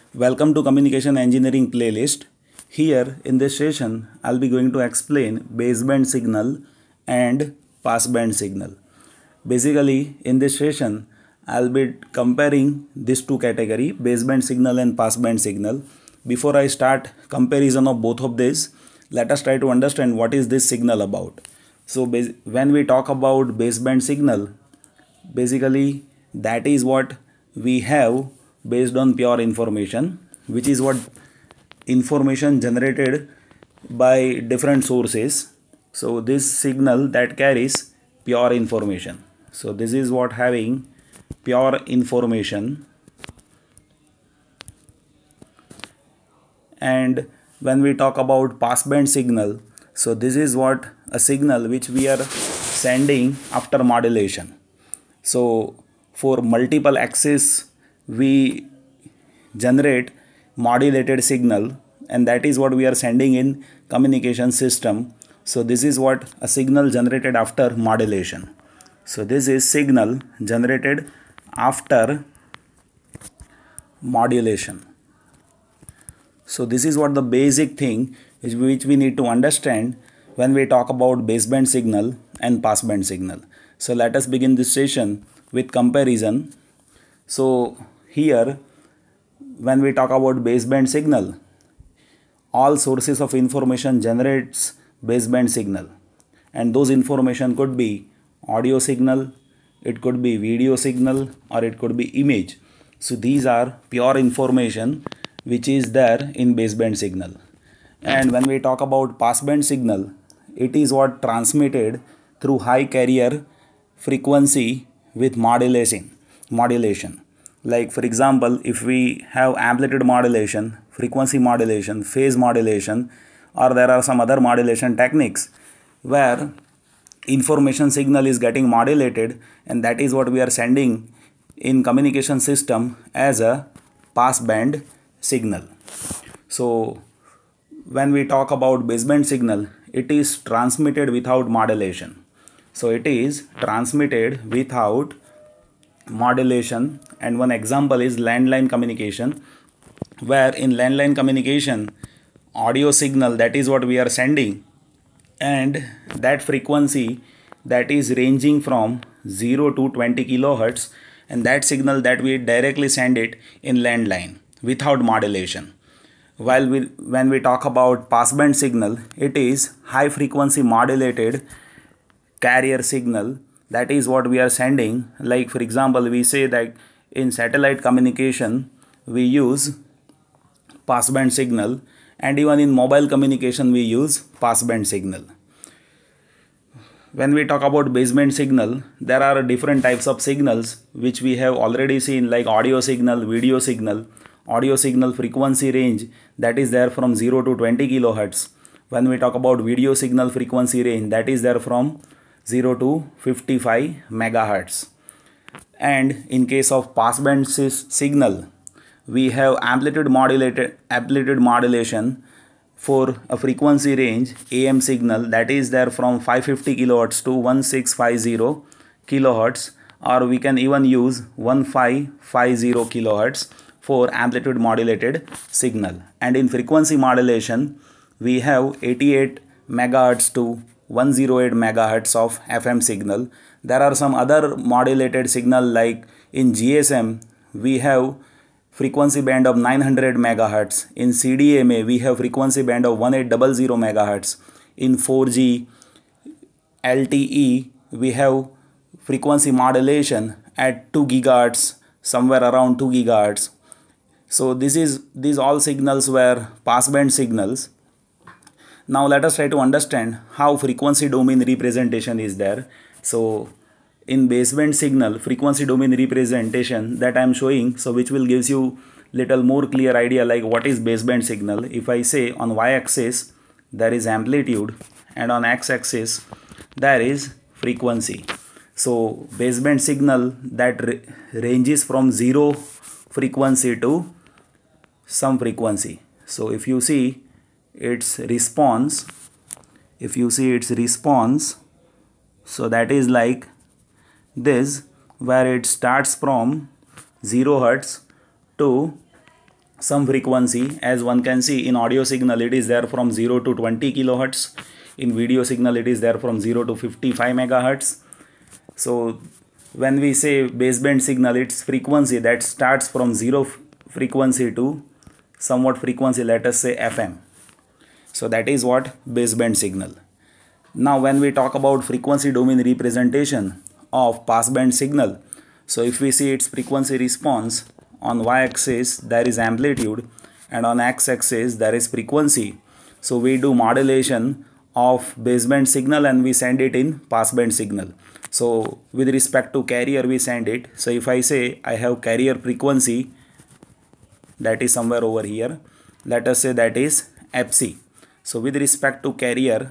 Welcome to Communication Engineering playlist. Here in this session, I'll be going to explain baseband signal and passband signal. Basically, in this session, I'll be comparing these two categories, baseband signal and passband signal. Before I start comparison of both of these, let us try to understand what is this signal about. So when we talk about baseband signal, basically that is what we have based on pure information, which is what information generated by different sources. So this signal that carries pure information. So this is what having pure information. And when we talk about passband signal, so this is what a signal which we are sending after modulation. So for multiple axes we generate modulated signal, and that is what we are sending in communication system. So this is what a signal generated after modulation. So this is signal generated after modulation. So this is what the basic thing is which we need to understand when we talk about baseband signal and passband signal. So let us begin this session with comparison. So here when we talk about baseband signal, all sources of information generates baseband signal, and those information could be audio signal, it could be video signal, or it could be image. So these are pure information which is there in baseband signal. And when we talk about passband signal, it is what transmitted through high carrier frequency with modulation. Like for example, if we have amplitude modulation, frequency modulation, phase modulation, or there are some other modulation techniques where information signal is getting modulated, and that is what we are sending in communication system as a passband signal. So when we talk about baseband signal, it is transmitted without modulation. So it is transmitted without modulation, and one example is landline communication, where in landline communication audio signal, that is what we are sending, and that frequency that is ranging from 0 to 20 kilohertz, and that signal that we directly send it in landline without modulation. While when we talk about passband signal, it is high frequency modulated carrier signal, that is what we are sending. Like for example, we say that in satellite communication we use passband signal, and even in mobile communication we use passband signal. When we talk about baseband signal, there are different types of signals which we have already seen, like audio signal, video signal. Audio signal frequency range that is there from 0 to 20 kilohertz. When we talk about video signal frequency range, that is there from 0 to 55 megahertz. And in case of passband signal, we have amplitude modulation for a frequency range AM signal, that is there from 550 kilohertz to 1650 kilohertz, or we can even use 1550 kilohertz for amplitude modulated signal. And in frequency modulation, we have 88 megahertz to 108 megahertz of FM signal. There are some other modulated signal, like in GSM we have frequency band of 900 megahertz. In CDMA we have frequency band of 1800 megahertz. In 4G LTE we have frequency modulation at 2 gigahertz, somewhere around 2 gigahertz. So these all signals were passband signals. Now let us try to understand how frequency domain representation is there. So in baseband signal, frequency domain representation that I am showing, so which will gives you little more clear idea like what is baseband signal. If I say on y-axis there is amplitude, and on x-axis there is frequency. So baseband signal that ranges from 0 frequency to some frequency. So if you see its response, so that is like this, where it starts from 0 Hertz to some frequency. As one can see, in audio signal it is there from 0 to 20 kilohertz. In video signal it is there from 0 to 55 megahertz. So when we say baseband signal, its frequency that starts from 0 frequency to somewhat frequency, let us say FM. So that is what baseband signal. Now when we talk about frequency domain representation of passband signal, so if we see its frequency response, on y-axis there is amplitude and on x-axis there is frequency. So we do modulation of baseband signal and we send it in passband signal. So with respect to carrier we send it. So if I say I have carrier frequency that is somewhere over here, let us say that is FC. So with respect to carrier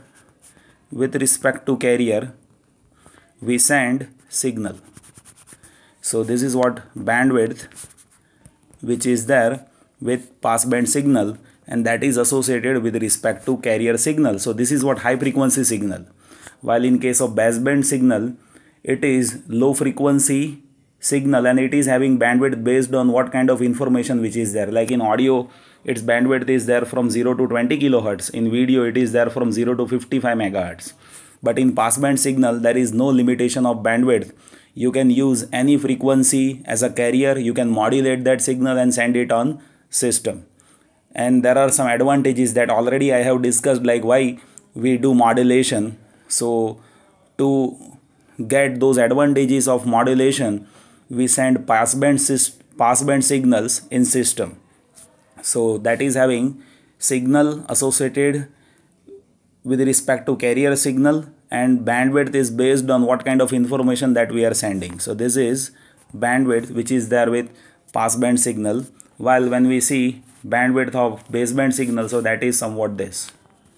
we send signal. So this is what bandwidth which is there with passband signal, and that is associated with respect to carrier signal. So this is what high frequency signal, while in case of baseband signal it is low frequency signal and it is having bandwidth based on what kind of information which is there. Like in audio, its bandwidth is there from 0 to 20 kilohertz. In video it is there from 0 to 55 megahertz. But in passband signal there is no limitation of bandwidth. You can use any frequency as a carrier, you can modulate that signal and send it on system. And there are some advantages that already I have discussed, like why we do modulation. So to get those advantages of modulation, we send passband signals in system. So that is having signal associated with respect to carrier signal, and bandwidth is based on what kind of information that we are sending. So this is bandwidth which is there with passband signal, while when we see bandwidth of baseband signal, so that is somewhat this.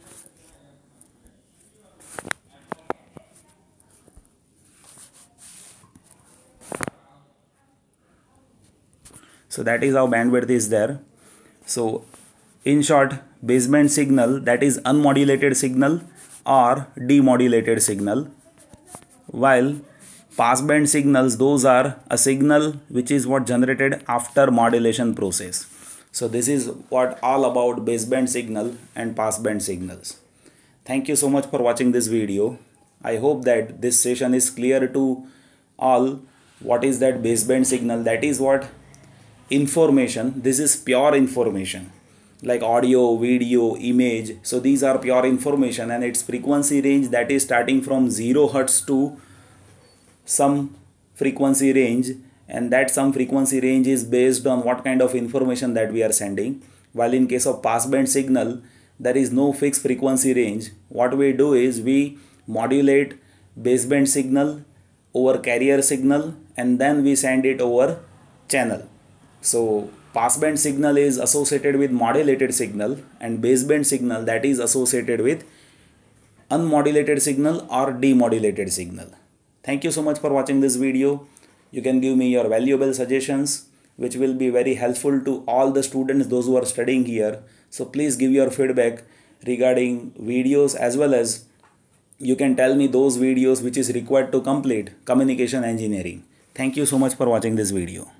So that is how bandwidth is there. So in short, baseband signal, that is unmodulated signal or demodulated signal, while passband signals, those are a signal which is what generated after modulation process. So this is what all about baseband signal and passband signals. Thank you so much for watching this video. I hope that this session is clear to all. What is that baseband signal? That is what information. This is pure information, like audio, video, image. So these are pure information, and its frequency range that is starting from 0 Hertz to some frequency range, and that some frequency range is based on what kind of information that we are sending. While in case of passband signal, there is no fixed frequency range. What we do is we modulate baseband signal over carrier signal and then we send it over channel. So passband signal is associated with modulated signal, and baseband signal that is associated with unmodulated signal or demodulated signal. Thank you so much for watching this video. You can give me your valuable suggestions which will be very helpful to all the students, those who are studying here. So please give your feedback regarding videos, as well as you can tell me those videos which is required to complete communication engineering. Thank you so much for watching this video.